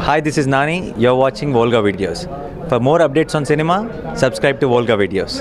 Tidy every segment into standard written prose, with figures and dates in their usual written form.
Hi, this is Nani. You're watching Volga Videos. For more updates on cinema, subscribe to Volga Videos.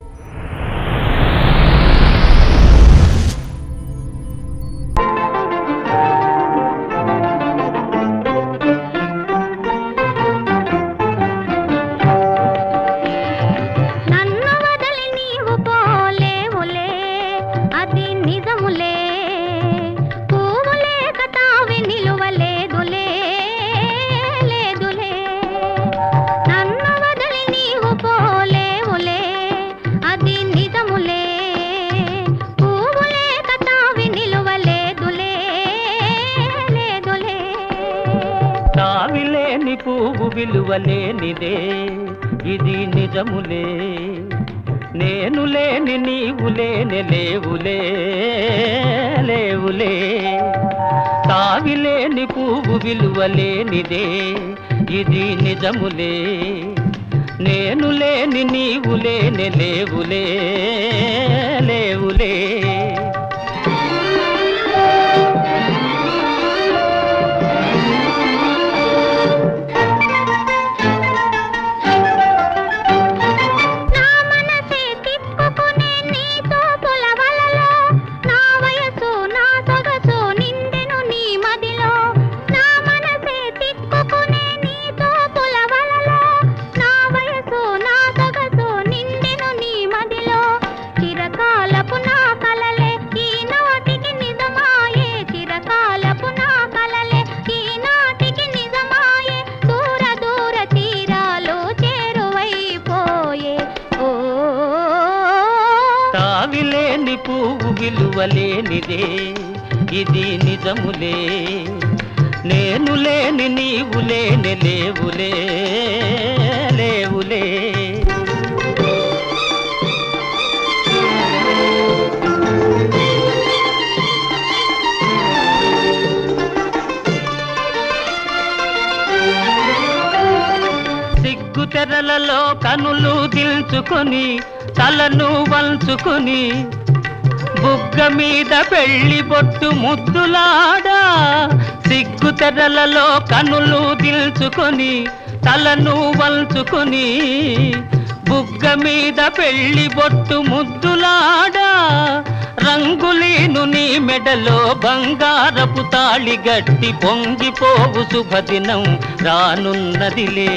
తావిలేని పువ్వు విలువలేనిదే ఇది నిజములే నేను లేని నీవు లేని లేవులే లేవులే తావిలేని పువ్వు విలువలేనిదే ఇది నిజములే నేను లేని నీవు లేని లేవులే లేవులే తావిలేని పువ్వు విలువలేనిదే ఇది నిజములే నేను లేని నీవు లేని లేవులే లేవులే సిగ్గు తెరలలో కనులు దిల్చుకొని తలను వంచుకొని బుగ్గ మీద పెళ్లి బొట్టు ముద్దులాడా సిగ్గు తెరలలో కనులు దిల్చుకొని తలను వంచుకొని బుగ్గ మీద పెళ్లి బొట్టు ముద్దులాడా రంగులీను నీ మెడలో బంగారపు తాళి గట్టి పొంగిపోవు శుభదినం రానున్నదిలే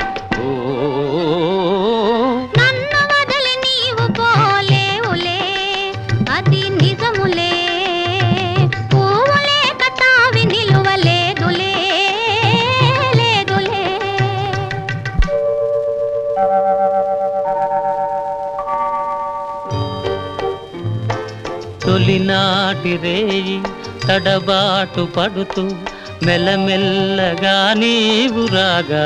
తొలినాటి రేయి తడబాటు పడుతూ మెల్లమెల్లగా నీవు రాగా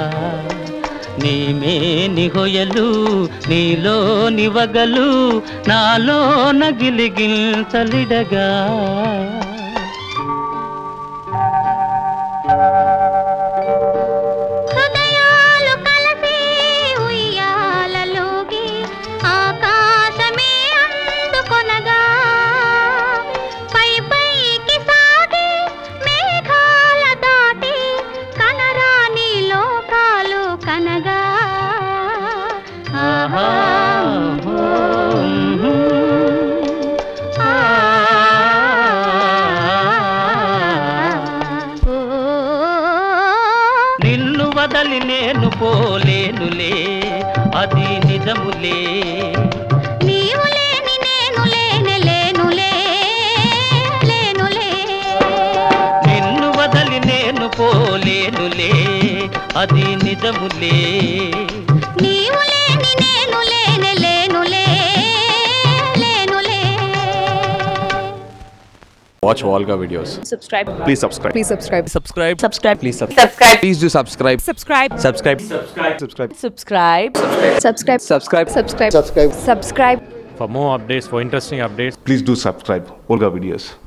నీమేని హొయలు నీలోని వగలు నాలో నగిలిగిల్చలిడగా నిన్ను వదలి నేను పోలేనులే అది నిజములే నీవు లేని నేను లేని లేనులే లేనులే నిన్ను వదలి నేను పోలేనులే అది నిజములే నీవు లేని నేను లేని లేనులే లేనులే Watch Volga Videos. Subscribe. Please subscribe. Please subscribe. Subscribe. Subscribe. Please subscribe. Subscribe. Please do subscribe. Subscribe. Subscribe. Subscribe. Subscribe. Subscribe. Subscribe. Subscribe. Subscribe. For more updates, for interesting updates, Please do subscribe. Volga Videos.